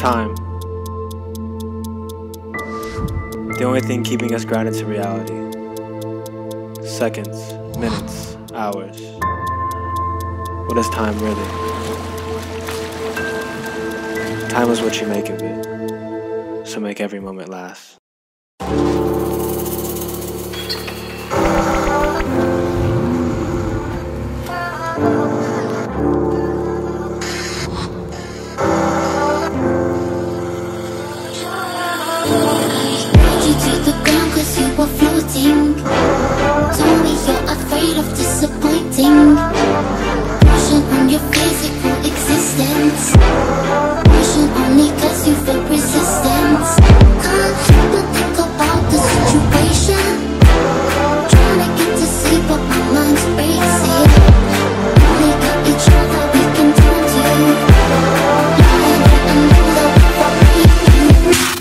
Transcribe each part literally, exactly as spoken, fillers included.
Time. The only thing keeping us grounded to reality. Seconds, minutes, hours. What is time really? Time is what you make of it, so make every moment last. Floating. Told me you're afraid of disappointing. Motion on your physical existence. Motion only cause you feel resistance. Can't even think about the situation. Trying to get to sleep but my mind's racing. Only got each other we can turn to. Lying and know that we're breathing.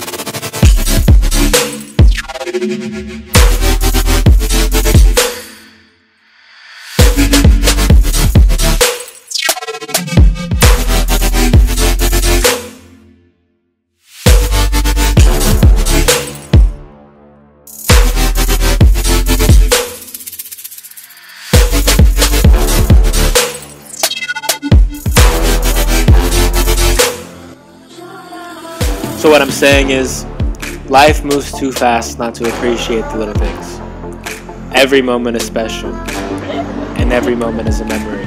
So what I'm saying is, life moves too fast not to appreciate the little things. Every moment is special, and every moment is a memory.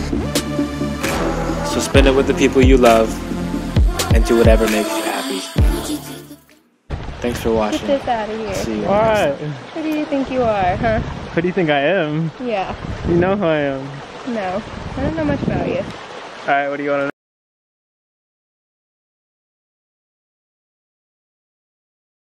So spend it with the people you love, and do whatever makes you happy. Thanks for watching. Get this out of here. See you. What? Who do you think you are, huh? Who do you think I am? Yeah. You know who I am. No. I don't know much about you. Alright, what do you want to know?